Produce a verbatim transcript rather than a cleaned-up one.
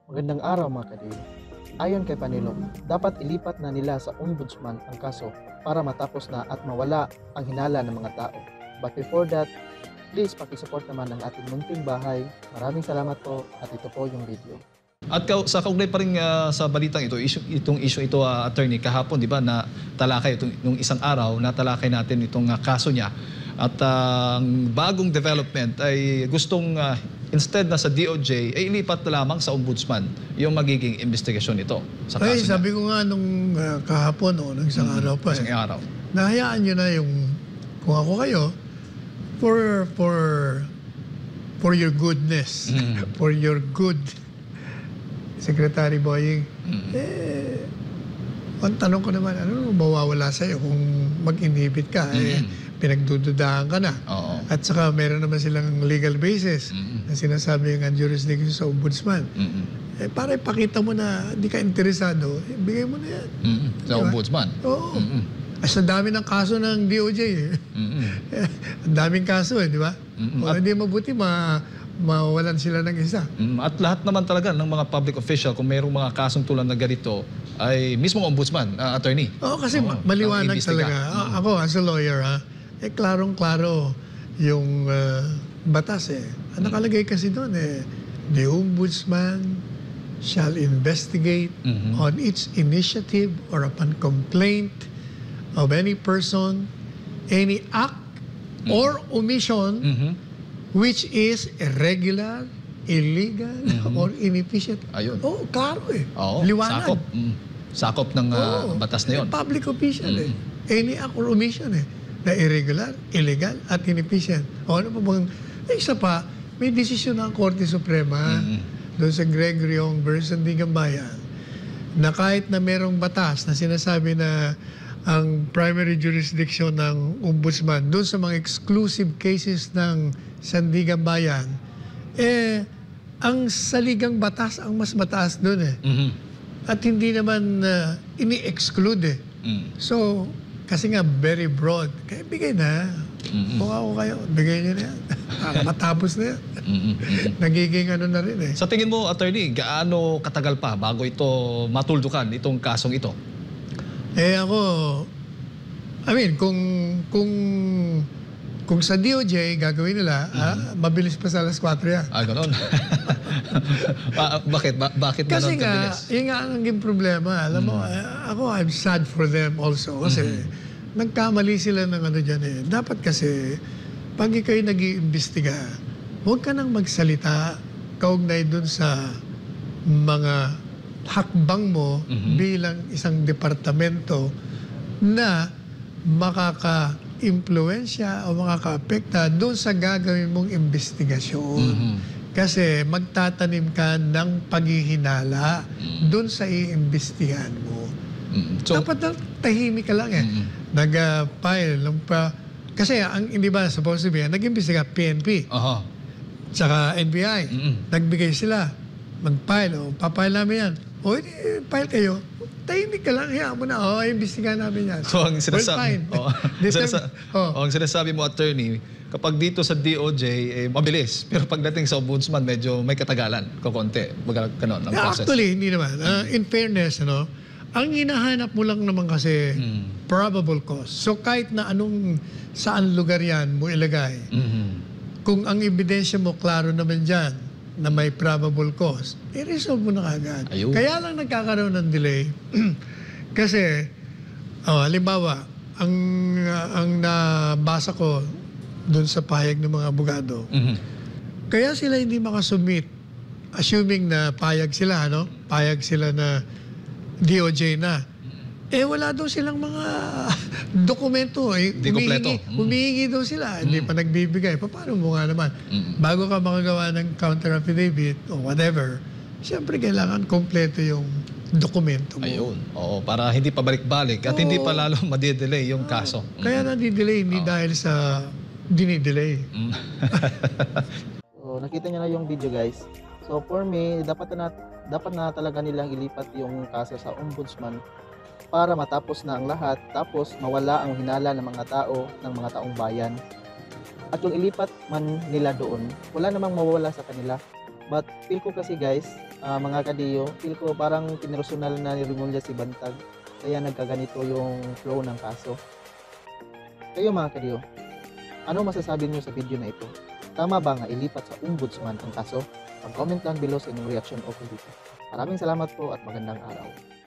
Magandang araw mga kadil. Ayon kay Panilo, dapat ilipat na nila sa ombudsman ang kaso para matapos na at mawala ang hinala ng mga tao. But before that, please pakisupport naman ang ating munting bahay. Maraming salamat po at ito po yung video. At ka, sa kaugnay pa rin uh, sa balitang ito, issue, itong issue ito, uh, attorney, kahapon, di ba, na talakay itong nung isang araw, na talakay natin itong uh, kaso niya. At ang uh, bagong development ay gustong uh, instead na sa D O J, ay ilipat na lamang sa ombudsman yung magiging investigasyon nito sa kaso Ay, niya. sabi ko nga nung uh, kahapon o nung isang Mm, araw pa isang eh, araw. nahayaan nyo na yung, kung ako kayo, for, for, for your goodness, Mm. for your good, Secretary Boying, Mm. eh, ang tanong ko naman, ano mawawala sa'yo kung mag-inhibit ka? Eh, Mm. pinagdududahan ka na. Oo. At saka meron naman silang legal basis Mm. na sinasabi yung jurisdiction sa ombudsman. Mm. Eh, para ipakita mo na hindi ka interesado, eh, bigay mo na yan. Mm. Sa Diba? ombudsman. Oo. Mm. As ang dami ng kaso ng D O J eh. Mm. Ang daming kaso eh, di ba? Mm. O hindi mabuti ma mawalan sila ng isa. Mm, At lahat naman talaga ng mga public official, kung mayroong mga kasong tulad na ganito, ay mismong ombudsman, uh, attorney. Oo, kasi Oo, ma- maliwanag ang imbestiga. talaga. A- Mm. Ako, as a lawyer, ha, eh, klarong-klaro yung uh, batas eh. Ang nakalagay kasi doon eh, the ombudsman shall investigate Mhm. on its initiative or upon complaint of any person, any act or omission Mhm. which is irregular, illegal, Mhm. or inefficient. Ayun. Oo, klaro eh. Oo, Liwanag. sakop. Mm. Sakop ng uh, Oo. batas na yun. Eh, public official eh. Mm. Any act or omission eh. Na irregular, illegal, at inefficient. O ano pa bang... Eh, isa pa, may desisyon ng Korte Suprema Mm. doon sa Gregory Ong versus Sandigan Bayan na kahit na merong batas na sinasabi na ang primary jurisdiction ng ombudsman doon sa mga exclusive cases ng Sandigan Bayan, eh, ang saligang batas ang mas mataas doon eh. Mhm. At hindi naman uh, ini-exclude eh. Mm. So, kasi nga very broad. Kaya bigay na. Mm-mm. Kung ako kayo, bigay nyo na yan. Para matapos na yan. Mm-mm. Mm-mm. Nagiging ano na rin eh. Sa tingin mo, attorney, gaano katagal pa bago ito matuldukan, itong kasong ito? Eh ako, I mean, kung kung kung sa D O J gagawin nila, ah, mabilis pa sa alas kwatro yan. Ah, gano'n. ba- bakit? Ba- bakit Kasi gano'n nga, kabilis? yun nga ang naging problema. Alam mo, eh, ako, I'm sad for them also. Kasi nagkamali sila ng ano dyan eh. Dapat kasi, pag ikaw'y nag-iimbestiga, huwag ka nang magsalita kaugnay dun sa mga hakbang mo Mhm. bilang isang departamento na makaka-impluensya o makaka-apekta doon sa gagawin mong investigasyon. Mhm. Kasi magtatanim ka ng paghihinala Mm. doon sa iimbestigahan mo. Mm. So, Dapat na tahimik ka lang eh. Mm. Nag-file ng pa... Kasi ang hindi ba supposed to be, nag-imbestiga P N P, aha. tsaka N B I. Mm-mm. Nagbigay sila. Mag-file. O, papile namin yan. O, hindi, file kayo. Tahimik ka lang. Hayaan mo na. O, imbestigahan namin yan. So, ang Well, sinasabi, fine. oh, This sinasa- time- oh. oh, ang sinasabi mo, attorney, kapag dito sa D O J, eh, mabilis. Pero pagdating sa ombudsman, medyo may katagalan, kukonti. Baga, ganon, ang Yeah, process. actually, hindi naman. Uh, in fairness, ano, ang hinahanap mo lang naman kasi Mm. probable cause. So kahit na anong saan lugar yan mo ilagay, Mhm. kung ang ebidensya mo klaro naman dyan na may probable cause, i-resolve mo na kagad. Ayun. Kaya lang nagkakaroon ng delay. Kasi, oh, halimbawa, ang, ang nabasa ko doon sa pahayag ng mga abogado, Mhm. kaya sila hindi makasubmit, assuming na payag sila, ano? Payag sila na D O J na. Eh, wala daw silang mga dokumento. Eh, Hindi kompleto. humihingi, Mm. humihingi daw sila. Hindi pa nagbibigay. Pa- Paano mo nga naman? Mm. Bago ka makagawa ng counter affidavit o whatever, siyempre kailangan kompleto yung dokumento mo. Ayun. Oo, para hindi pa balik-balik at hindi pa lalo madidelay yung kaso. Kaya nadidelay, hindi dahil sa dinidelay. Mm. So, nakita niyo na yung video guys. So, for me, dapat na dapat na talaga nilang ilipat yung kaso sa ombudsman para matapos na ang lahat, tapos mawala ang hinala ng mga tao, ng mga taong bayan. At yung ilipat man nila doon, wala namang mawawala sa kanila. But feel ko kasi guys, ah, mga kadiyo, feel ko parang pinersonal na ni Rimulya si Bantag. Kaya nagkaganito yung flow ng kaso. Kayo mga kadiyo, ano masasabi niyo sa video na ito? Tama ba nga ilipat sa ombudsman ang kaso? Mag-comment lang below sa inyong reaction okay dito. Maraming salamat po at magandang araw.